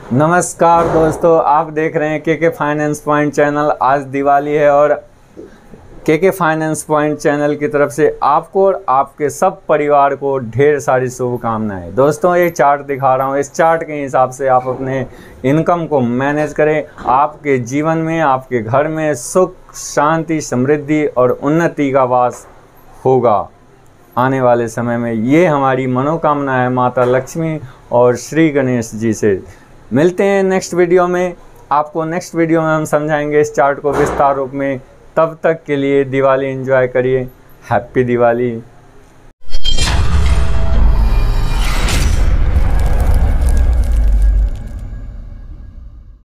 नमस्कार दोस्तों, आप देख रहे हैं के फाइनेंस पॉइंट चैनल। आज दिवाली है और के फाइनेंस पॉइंट चैनल की तरफ से आपको और आपके सब परिवार को ढेर सारी शुभकामनाएं। दोस्तों, ये चार्ट दिखा रहा हूँ, इस चार्ट के हिसाब से आप अपने इनकम को मैनेज करें। आपके जीवन में, आपके घर में सुख, शांति, समृद्धि और उन्नति का वास होगा आने वाले समय में। ये हमारी मनोकामना है माता लक्ष्मी और श्री गणेश जी से। मिलते हैं नेक्स्ट वीडियो में। आपको नेक्स्ट वीडियो में हम समझाएंगे इस चार्ट को विस्तार रूप में। तब तक के लिए दिवाली एंजॉय करिए। हैप्पी दिवाली।